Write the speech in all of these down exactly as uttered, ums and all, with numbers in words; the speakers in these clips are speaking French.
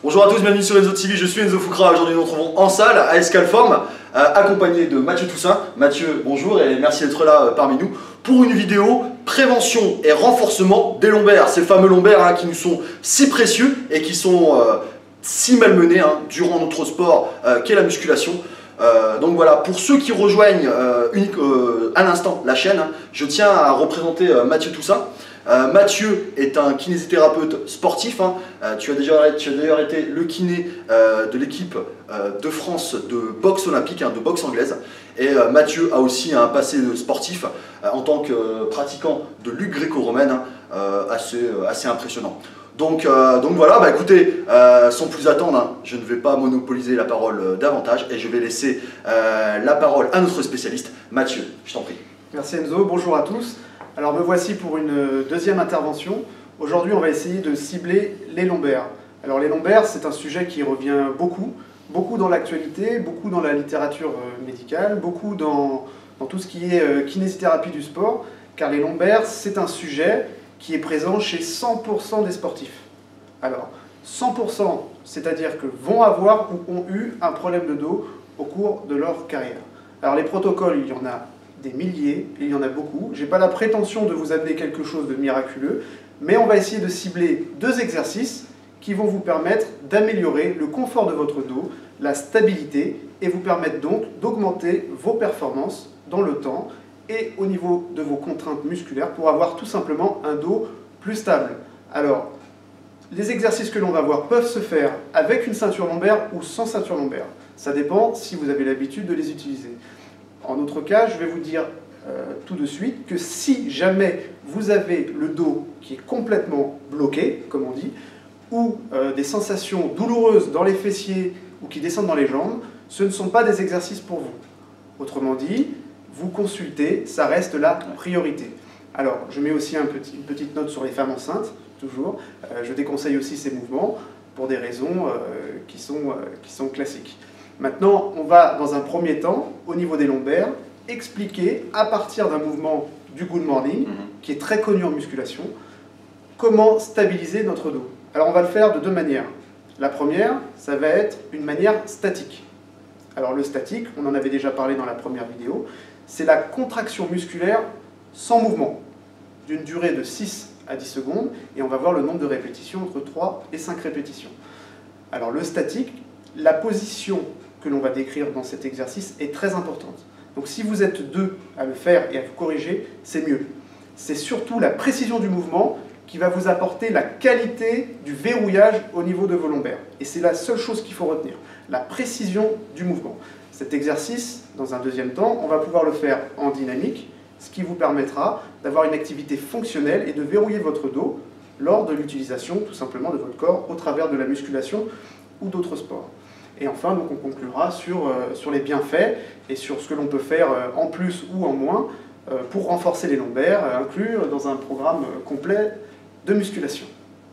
Bonjour à tous, bienvenue sur Enzo T V, je suis Enzo Foucra. Aujourd'hui nous nous retrouvons en salle à Escalform, euh, accompagné de Mathieu Toussaint. Mathieu, bonjour et merci d'être là euh, parmi nous pour une vidéo prévention et renforcement des lombaires. Ces fameux lombaires hein, qui nous sont si précieux et qui sont euh, si malmenés hein, durant notre sport euh, qu'est la musculation. Euh, donc voilà, pour ceux qui rejoignent euh, une, euh, à l'instant la chaîne, hein, je tiens à représenter euh, Mathieu Toussaint. Euh, Mathieu est un kinésithérapeute sportif, hein. euh, tu as d'ailleurs été le kiné euh, de l'équipe euh, de France de boxe olympique, hein, de boxe anglaise. Et euh, Mathieu a aussi un passé sportif euh, en tant que euh, pratiquant de lutte gréco-romaine hein, euh, assez, euh, assez impressionnant. Donc, euh, donc voilà, bah écoutez, euh, sans plus attendre, hein, je ne vais pas monopoliser la parole euh, davantage et je vais laisser euh, la parole à notre spécialiste, Mathieu, je t'en prie. Merci Enzo, bonjour à tous. Alors me voici pour une deuxième intervention. Aujourd'hui on va essayer de cibler les lombaires. Alors les lombaires c'est un sujet qui revient beaucoup, beaucoup dans l'actualité, beaucoup dans la littérature médicale, beaucoup dans, dans tout ce qui est kinésithérapie du sport, car les lombaires c'est un sujet qui est présent chez cent pour cent des sportifs. Alors cent pour cent, c'est-à-dire que vont avoir ou ont eu un problème de dos au cours de leur carrière. Alors les protocoles, il y en a des milliers, et il y en a beaucoup. Je n'ai pas la prétention de vous amener quelque chose de miraculeux, mais on va essayer de cibler deux exercices qui vont vous permettre d'améliorer le confort de votre dos, la stabilité, et vous permettre donc d'augmenter vos performances dans le temps et au niveau de vos contraintes musculaires pour avoir tout simplement un dos plus stable. Alors, les exercices que l'on va voir peuvent se faire avec une ceinture lombaire ou sans ceinture lombaire. Ça dépend si vous avez l'habitude de les utiliser. En autre cas, je vais vous dire euh, tout de suite que si jamais vous avez le dos qui est complètement bloqué, comme on dit, ou euh, des sensations douloureuses dans les fessiers ou qui descendent dans les jambes, ce ne sont pas des exercices pour vous. Autrement dit, vous consultez, ça reste la priorité. Alors, je mets aussi un petit, une petite note sur les femmes enceintes, toujours. Euh, je déconseille aussi ces mouvements pour des raisons euh, qui sont, euh, qui sont classiques. Maintenant, on va, dans un premier temps, au niveau des lombaires, expliquer, à partir d'un mouvement du good morning, mmh. qui est très connu en musculation, comment stabiliser notre dos. Alors, on va le faire de deux manières. La première, ça va être une manière statique. Alors, le statique, on en avait déjà parlé dans la première vidéo, c'est la contraction musculaire sans mouvement, d'une durée de six à dix secondes, et on va voir le nombre de répétitions entre trois et cinq répétitions. Alors, le statique, la position que l'on va décrire dans cet exercice est très importante. Donc si vous êtes deux à le faire et à vous corriger, c'est mieux. C'est surtout la précision du mouvement qui va vous apporter la qualité du verrouillage au niveau de vos lombaires. Et c'est la seule chose qu'il faut retenir, la précision du mouvement. Cet exercice, dans un deuxième temps, on va pouvoir le faire en dynamique, ce qui vous permettra d'avoir une activité fonctionnelle et de verrouiller votre dos lors de l'utilisation tout simplement de votre corps au travers de la musculation ou d'autres sports. Et enfin, donc, on conclura sur, euh, sur les bienfaits et sur ce que l'on peut faire euh, en plus ou en moins euh, pour renforcer les lombaires, euh, inclus dans un programme euh, complet de musculation.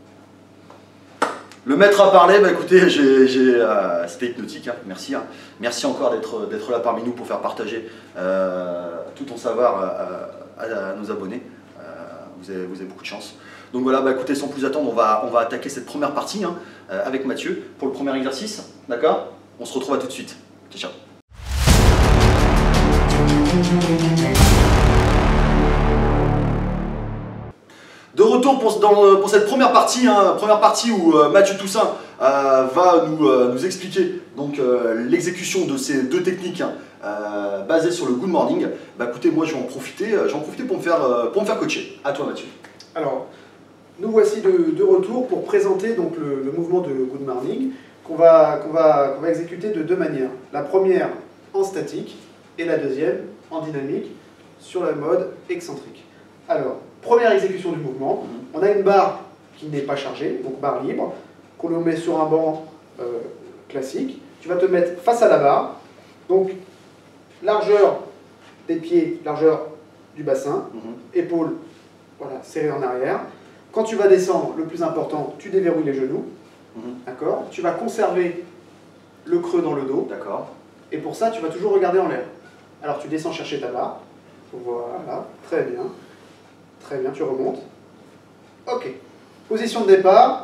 Le maître a parlé, bah écoutez, euh, c'était hypnotique, hein, merci. Hein. Merci encore d'être là parmi nous pour faire partager euh, tout ton savoir à, à, à nos abonnés. Euh, vous, avez, vous avez beaucoup de chance. Donc voilà, bah écoutez, sans plus attendre, on va, on va attaquer cette première partie hein, euh, avec Mathieu pour le premier exercice. D'accord? On se retrouve à tout de suite. Ciao, ciao. De retour pour, dans, pour cette première partie, hein, première partie où euh, Mathieu Toussaint euh, va nous, euh, nous expliquer donc euh, l'exécution de ces deux techniques hein, euh, basées sur le good morning. Bah écoutez, moi je vais en profiter, je vais en profiter pour me faire, euh, pour me faire coacher. À toi Mathieu. Alors, nous voici de, de retour pour présenter donc, le, le mouvement de good morning qu'on va, qu'on va, qu'on va exécuter de deux manières. La première en statique et la deuxième en dynamique sur le mode excentrique. Alors, première exécution du mouvement, on a une barre qui n'est pas chargée, donc barre libre, qu'on met sur un banc euh, classique. Tu vas te mettre face à la barre, donc largeur des pieds, largeur du bassin, mm-hmm. épaules voilà, serrées en arrière. Quand tu vas descendre, le plus important, tu déverrouilles les genoux, mmh. d'accord. Tu vas conserver le creux dans le dos, d'accord. Et pour ça, tu vas toujours regarder en l'air. Alors tu descends chercher ta barre, voilà, très bien, très bien, tu remontes. Ok, position de départ,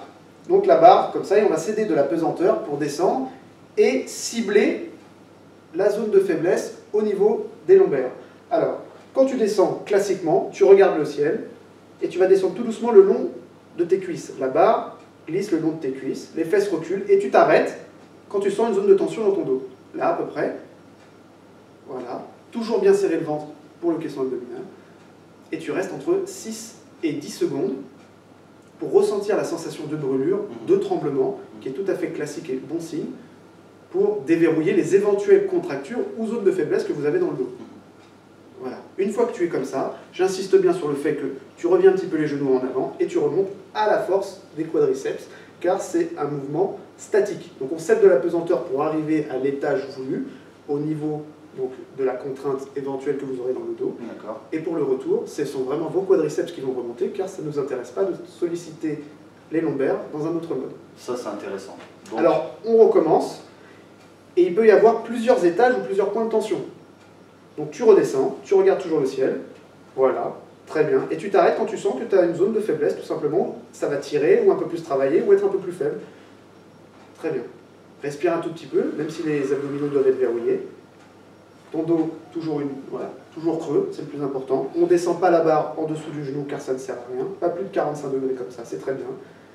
Donc la barre, comme ça, et on va céder de la pesanteur pour descendre et cibler la zone de faiblesse au niveau des lombaires. Alors, quand tu descends classiquement, tu regardes le ciel et tu vas descendre tout doucement le long de tes cuisses. La barre glisse le long de tes cuisses, les fesses reculent et tu t'arrêtes quand tu sens une zone de tension dans ton dos. Là, à peu près. Voilà. Toujours bien serrer le ventre pour le caisson abdominal. Et tu restes entre six et dix secondes pour ressentir la sensation de brûlure, de tremblement, qui est tout à fait classique et bon signe, pour déverrouiller les éventuelles contractures ou zones de faiblesse que vous avez dans le dos. Voilà. Une fois que tu es comme ça, j'insiste bien sur le fait que tu reviens un petit peu les genoux en avant et tu remontes à la force des quadriceps, car c'est un mouvement statique. Donc on cède de la pesanteur pour arriver à l'étage voulu, au niveau donc, de la contrainte éventuelle que vous aurez dans le dos. Et pour le retour, ce sont vraiment vos quadriceps qui vont remonter, car ça ne nous intéresse pas de solliciter les lombaires dans un autre mode. Ça, c'est intéressant. Donc... Alors, on recommence, et il peut y avoir plusieurs étages ou plusieurs points de tension. Donc tu redescends, tu regardes toujours le ciel, voilà, très bien, et tu t'arrêtes quand tu sens que tu as une zone de faiblesse, tout simplement, ça va tirer, ou un peu plus travailler, ou être un peu plus faible. Très bien. Respire un tout petit peu, même si les abdominaux doivent être verrouillés. Ton dos, toujours, une, voilà, toujours creux, c'est le plus important. On ne descend pas la barre en dessous du genou, car ça ne sert à rien. Pas plus de quarante-cinq degrés comme ça, c'est très bien.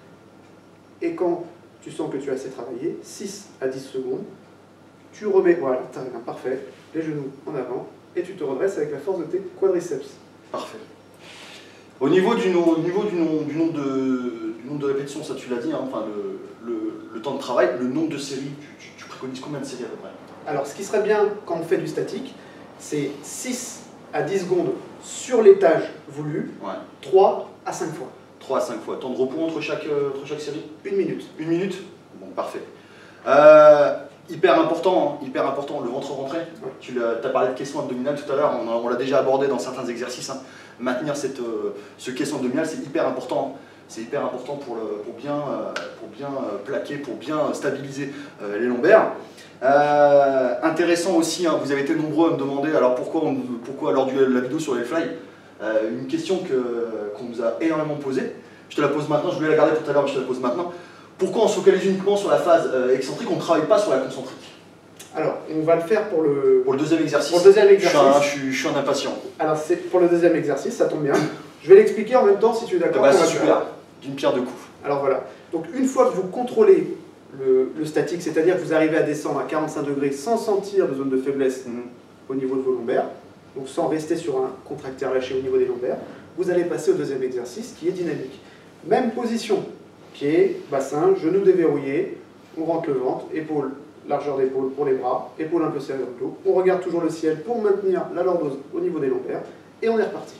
Et quand tu sens que tu as assez travaillé, six à dix secondes, tu remets, voilà, très bien, parfait, les genoux en avant, et tu te redresses avec la force de tes quadriceps. Parfait. Au niveau du, no, au niveau du, nom, du, nombre de, du nombre de répétitions, ça tu l'as dit, hein, enfin, le, le, le temps de travail, le nombre de séries, tu, tu, tu préconises combien de séries à peu près? Alors, ce qui serait bien quand on fait du statique, c'est six à dix secondes sur l'étage voulu, ouais. trois à cinq fois. trois à cinq fois. Temps de repos entre chaque, euh, entre chaque série? Une minute. Une minute? Bon, parfait. Euh, hyper important, hein, hyper important, le ventre rentré. Ouais. Tu as parlé de caisson abdominal tout à l'heure, on, on l'a déjà abordé dans certains exercices. Hein. Maintenir cette, euh, ce caisson abdominal, c'est hyper important. C'est hyper important pour, le, pour bien, euh, pour bien euh, plaquer, pour bien stabiliser euh, les lombaires. Euh, intéressant aussi, hein, vous avez été nombreux à me demander alors pourquoi, on, pourquoi lors de la vidéo sur les fly, euh, une question que, qu'on nous a énormément posée. Je te la pose maintenant, je voulais la garder tout à l'heure, mais je te la pose maintenant. Pourquoi on se focalise uniquement sur la phase euh, excentrique, on ne travaille pas sur la concentrique? Alors, on va le faire pour le, pour le deuxième exercice. Pour le deuxième exercice. Je suis un, je suis, je suis un impatient. Alors, c'est pour le deuxième exercice, ça tombe bien. Je vais l'expliquer en même temps si tu es d'accord. Ah bah, c'est super, d'une pierre deux coups. Alors voilà, donc une fois que vous contrôlez le, le statique, c'est-à-dire que vous arrivez à descendre à quarante-cinq degrés sans sentir de zone de faiblesse mmh. au niveau de vos lombaires, donc sans rester sur un contracté relâché au niveau des lombaires, vous allez passer au deuxième exercice qui est dynamique. Même position, pied, bassin, genoux déverrouillés, on rentre le ventre, épaule, largeur d'épaule pour les bras, épaule un peu serrée dans le dos, on regarde toujours le ciel pour maintenir la lordose au niveau des lombaires, et on est reparti.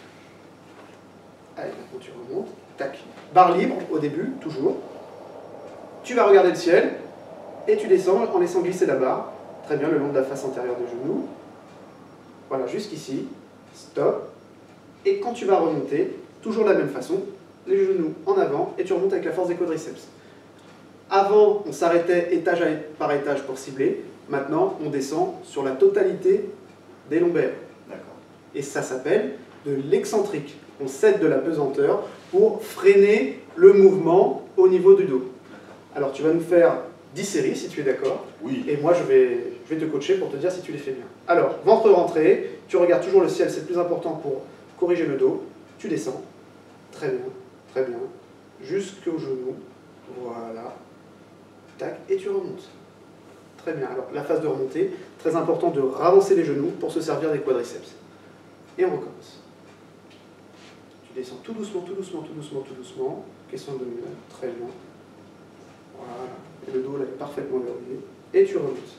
Allez, maintenant tu remontes, tac. Barre libre au début, toujours. Tu vas regarder le ciel, et tu descends en laissant glisser la barre, très bien, le long de la face antérieure des genoux. Voilà, jusqu'ici, stop. Et quand tu vas remonter, toujours de la même façon, les genoux en avant, et tu remontes avec la force des quadriceps. Avant, on s'arrêtait étage par étage pour cibler. Maintenant, on descend sur la totalité des lombaires. Et ça s'appelle de l'excentrique. On cède de la pesanteur pour freiner le mouvement au niveau du dos. Alors, tu vas nous faire dix séries, si tu es d'accord. Oui. Et moi, je vais, je vais te coacher pour te dire si tu les fais bien. Alors, ventre rentré, tu regardes toujours le ciel, c'est le plus important pour corriger le dos. Tu descends. Très bien, très bien. Jusqu'au genou. Voilà. Tac, et tu remontes. Très bien. Alors, la phase de remontée, très important de ravancer les genoux pour se servir des quadriceps. Et on recommence. Tu descends tout doucement, tout doucement, tout doucement, tout doucement. Question abdominale, très bien. Voilà. Et le dos là est parfaitement verrouillé. Et tu remontes.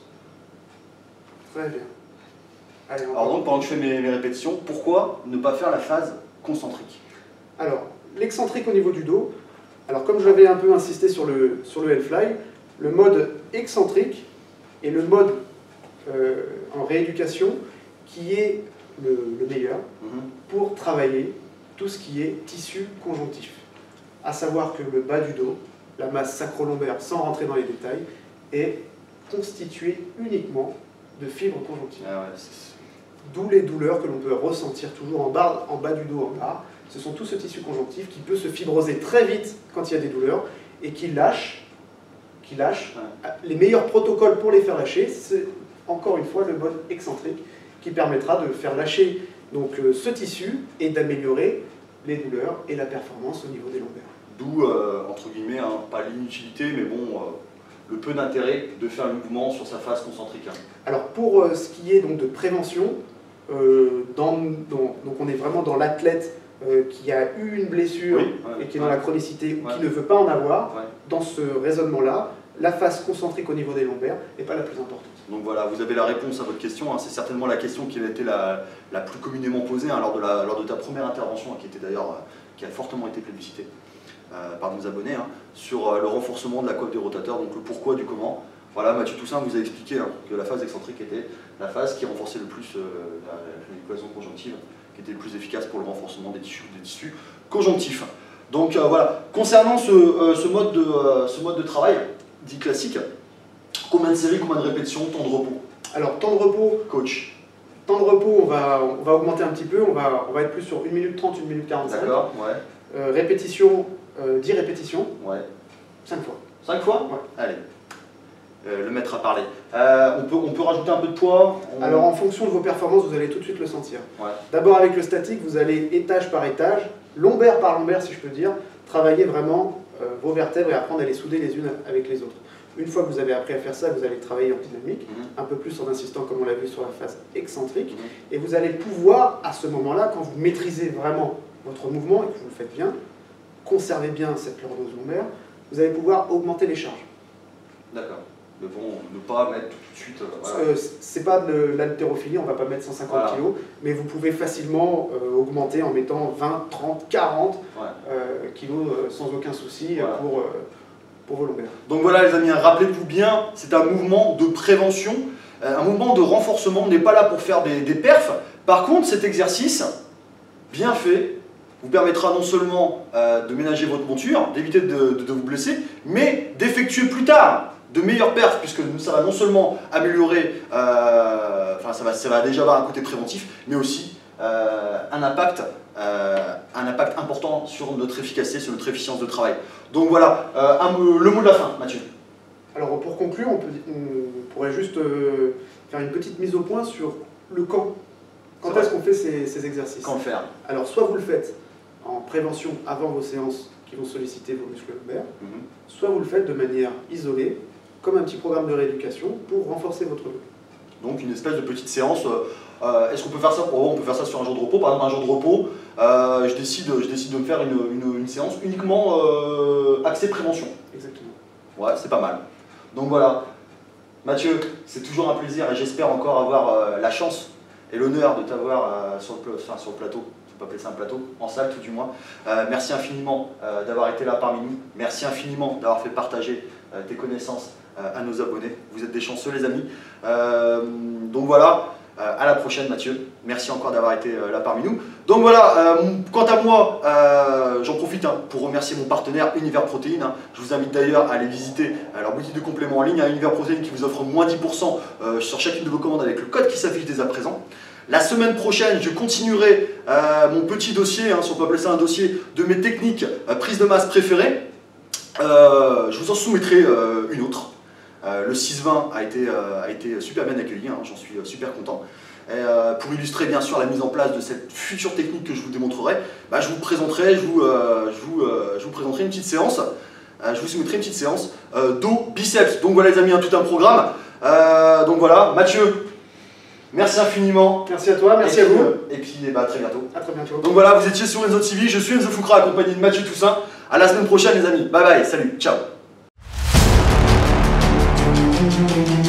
Très bien. Allez, alors donc, pendant que je fais mes, mes répétitions, pourquoi ne pas faire la phase concentrique? Alors, l'excentrique au niveau du dos, alors comme j'avais un peu insisté sur le, sur le Hellfly, le mode excentrique est le mode euh, en rééducation qui est le, le meilleur mmh. pour travailler tout ce qui est tissu conjonctif. À savoir que le bas du dos, la masse sacro-lombaire, sans rentrer dans les détails, est constituée uniquement de fibres conjonctives. Ah ouais, d'où les douleurs que l'on peut ressentir toujours en bas, en bas du dos en bas. Ce sont tout ce tissu conjonctif qui peut se fibroser très vite quand il y a des douleurs et qui lâchent, qui lâchent. Ouais. Les meilleurs protocoles pour les faire lâcher, c'est encore une fois le mode excentrique qui permettra de faire lâcher donc, euh, ce tissu et d'améliorer les douleurs et la performance au niveau des lombaires. D'où, euh, entre guillemets, hein, pas l'inutilité, mais bon, euh, le peu d'intérêt de faire le mouvement sur sa face concentrique. Hein. Alors pour euh, ce qui est donc de prévention, euh, dans, dans, donc on est vraiment dans l'athlète euh, qui a eu une blessure oui, ouais, et qui est ouais. dans la chronicité ou ouais. qui ne veut pas en avoir, ouais. dans ce raisonnement-là, la face concentrique au niveau des lombaires n'est pas la plus importante. Donc voilà, vous avez la réponse à votre question. Hein. C'est certainement la question qui a été la, la plus communément posée hein, lors, de la, lors de ta première intervention, hein, qui était d'ailleurs euh, qui a fortement été plébiscitée euh, par nos abonnés, hein, sur euh, le renforcement de la coiffe des rotateurs, donc le pourquoi du comment. Voilà, Mathieu Toussaint vous a expliqué hein, que la phase excentrique était la phase qui renforçait le plus euh, la, la cloison conjonctive, qui était le plus efficace pour le renforcement des tissus, des tissus conjonctifs. Donc euh, voilà, concernant ce, euh, ce, mode de, euh, ce mode de travail dit classique, combien de séries, combien de répétitions, temps de repos? Alors temps de repos, coach. Temps de repos, on va, on va augmenter un petit peu, on va, on va être plus sur une minute trente, une minute quarante-cinq. D'accord, ouais. Euh, répétition, euh, dix répétitions, Ouais. cinq fois. cinq fois? Ouais. Allez. Euh, le maître a parlé. Euh, on, peut, on peut rajouter un peu de poids? on... Alors en fonction de vos performances, vous allez tout de suite le sentir. Ouais. D'abord avec le statique, vous allez étage par étage, lombaire par lombaire si je peux dire, travailler vraiment euh, vos vertèbres et apprendre à les souder les unes avec les autres. Une fois que vous avez appris à faire ça, vous allez travailler en dynamique, Mm-hmm. un peu plus en insistant comme on l'a vu sur la phase excentrique, Mm-hmm. et vous allez pouvoir à ce moment-là, quand vous maîtrisez vraiment votre mouvement et que vous le faites bien, conservez bien cette lordose lombaire, vous allez pouvoir augmenter les charges. D'accord. Mais bon, ne pas mettre tout de suite... Euh, voilà. Euh, c'est pas de l'haltérophilie, on va pas mettre cent cinquante Voilà. kilos, mais vous pouvez facilement euh, augmenter en mettant vingt, trente, quarante Ouais. euh, kilos euh, sans aucun souci Voilà. euh, pour, euh, pour vos lombaires. Donc voilà les amis, rappelez-vous bien, c'est un mouvement de prévention, euh, un mouvement de renforcement, on n'est pas là pour faire des, des perfs. Par contre, cet exercice, bien fait, vous permettra non seulement euh, de ménager votre monture, d'éviter de, de, de vous blesser, mais d'effectuer plus tard de meilleurs perfs, puisque ça va non seulement améliorer, euh, enfin ça va, ça va déjà avoir un côté préventif, mais aussi euh, un impact Euh, un impact important sur notre efficacité, sur notre efficience de travail. Donc voilà, euh, un, le mot de la fin, Mathieu. Alors pour conclure, on, peut, on pourrait juste euh, faire une petite mise au point sur le quand. Quand est-ce qu'on fait ces, ces exercices? Quand le faire? Alors soit vous le faites en prévention avant vos séances qui vont solliciter vos muscles lombaires, mm-hmm. soit vous le faites de manière isolée, comme un petit programme de rééducation pour renforcer votre dos. Donc une espèce de petite séance. Euh, Est-ce qu'on peut faire ça? Oh, on peut faire ça sur un jour de repos. Par exemple, un jour de repos, euh, je, décide, je décide de me faire une, une, une séance uniquement euh, axée prévention. Exactement. Ouais, c'est pas mal. Donc voilà, Mathieu, c'est toujours un plaisir et j'espère encore avoir euh, la chance et l'honneur de t'avoir euh, sur, enfin, sur le plateau. Je ne peux pas appeler ça un plateau, en salle tout du moins. Euh, merci infiniment euh, d'avoir été là parmi nous. Merci infiniment d'avoir fait partager euh, tes connaissances euh, à nos abonnés. Vous êtes des chanceux les amis. Euh, donc voilà. Euh, à la prochaine Mathieu, merci encore d'avoir été euh, là parmi nous. Donc voilà, euh, quant à moi, euh, j'en profite hein, pour remercier mon partenaire Univers Protéines. Hein. Je vous invite d'ailleurs à aller visiter euh, leur boutique de compléments en ligne, hein, Univers Protéines qui vous offre moins dix pour cent euh, sur chacune de vos commandes avec le code qui s'affiche dès à présent. La semaine prochaine, je continuerai euh, mon petit dossier, hein, si on peut appeler ça un dossier, de mes techniques euh, prise de masse préférées. Euh, je vous en soumettrai euh, une autre. Euh, le six vingt a été, euh, a été super bien accueilli, hein, j'en suis euh, super content. Et, euh, pour illustrer bien sûr la mise en place de cette future technique que je vous démontrerai, bah, je vous présenterai, je vous, euh, je vous, euh, je vous présenterai une petite séance, euh, je vous soumettrai une petite séance euh, dos biceps. Donc voilà les amis, hein, tout un programme. Euh, donc voilà, Mathieu, merci infiniment. Merci à toi, merci et à puis, vous. Euh, et puis bah, à très bientôt. À très bientôt. Donc voilà, vous étiez sur Enzo T V, je suis Enzo Foucra accompagné de Mathieu Toussaint. À la semaine prochaine les amis, bye bye, salut, ciao. Thank you.